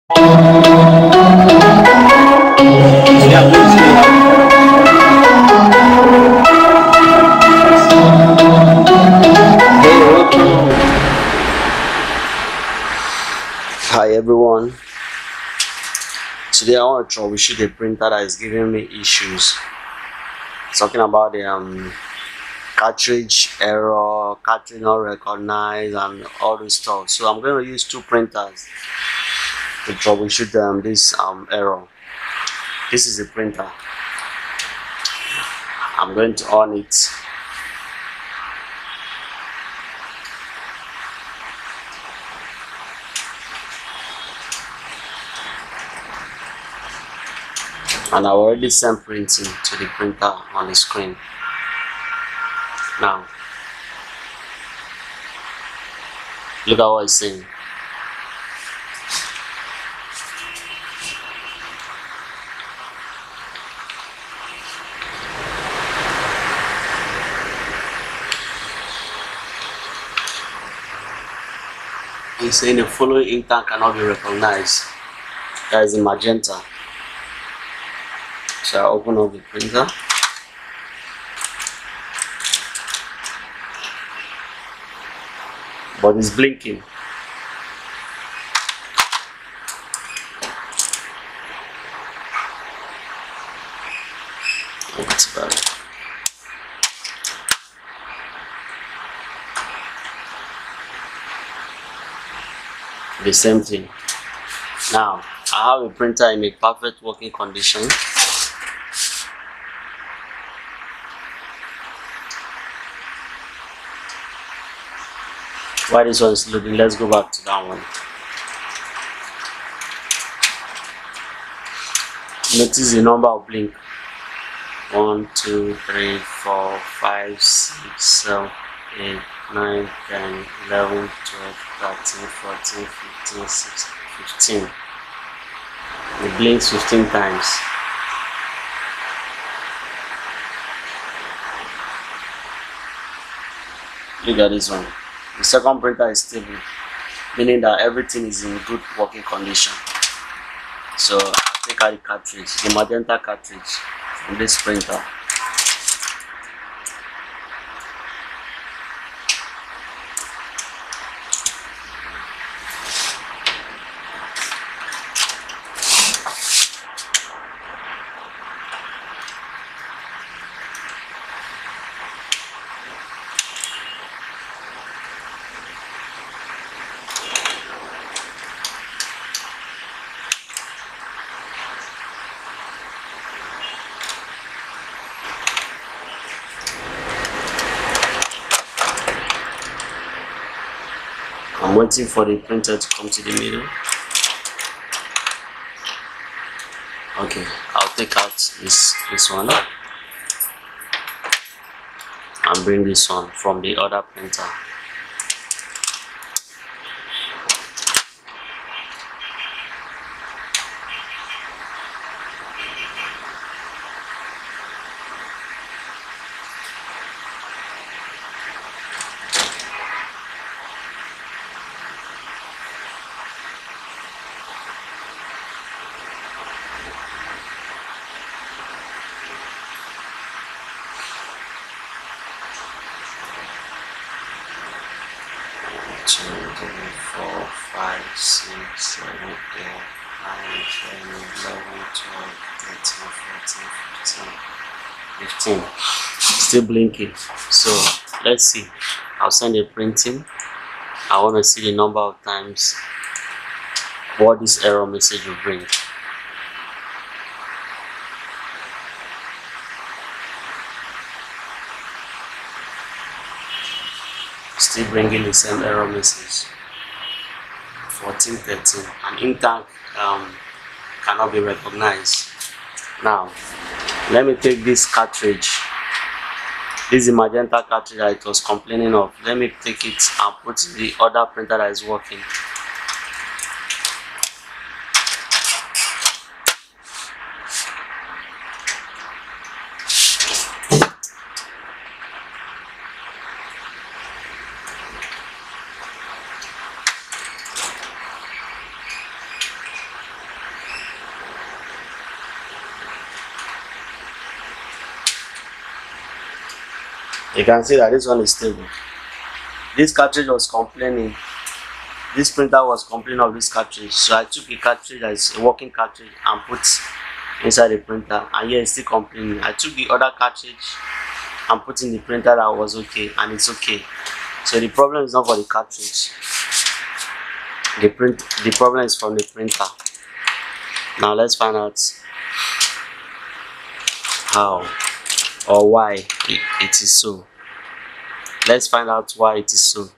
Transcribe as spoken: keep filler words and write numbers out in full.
Hi everyone. Today I want to troubleshoot a printer that is giving me issues. Talking about the um, cartridge error, cartridge not recognized, and all this stuff. So I'm going to use two printers to troubleshoot um, this um, error. This is the printer. I'm going to on it. And I already sent printing to the printer on the screen. Now, look at what it's saying. It's saying the following ink tank cannot be recognized. That is the magenta. So I open up the printer. But it's blinking. That's bad. The same thing. Now I have a printer in a perfect working condition. While this one is loading, let's go back to that one. Notice the number of blink. one, two, three, four, five, six, seven, eight, nine, ten, eleven, twelve, thirteen, fourteen, fifteen, sixteen, fifteen. It blinks fifteen times. Look at this one. The second printer is stable, meaning that everything is in good working condition. So I'll take out the cartridge, the magenta cartridge from this printer. I'm waiting for the printer to come to the middle. Okay, I'll take out this this one and bring this one from the other printer. two, three, four, five, six, seven, eight, nine, ten, eleven, twelve, thirteen, fourteen, fifteen, fifteen. Still blinking. So let's see. I'll send a printing. I want to see the number of times what this error message will bring. Still bringing the same error message. fourteen, thirteen. An ink tank um, cannot be recognized. Now, let me take this cartridge. This is the magenta cartridge that it was complaining of. Let me take it and put the other printer that is working. You can see that this one is stable. This cartridge was complaining. This printer was complaining of this cartridge, so I took a cartridge that is a working cartridge and put inside the printer, and here it's still complaining. I took the other cartridge and put in the printer that was okay, and it's okay. So the problem is not for the cartridge. The print the problem is from the printer. Now let's find out how or why it, it is so. Let's find out why it is so.